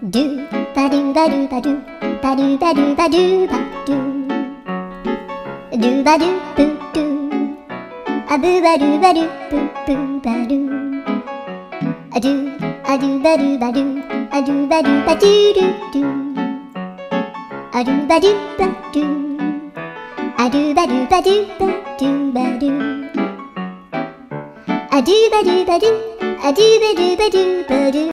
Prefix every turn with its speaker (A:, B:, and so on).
A: ドゥバドゥバドゥバドゥバドゥバドゥバドゥバドゥドゥバドゥブドゥアブバドゥバドゥブブバドゥアドゥアドゥバドゥバドゥアドゥバドゥバドゥドゥドゥアドゥバドゥバドゥアドゥバドゥバドゥバドゥバドゥアドゥバドゥバドゥアドゥバドゥバドゥバドゥ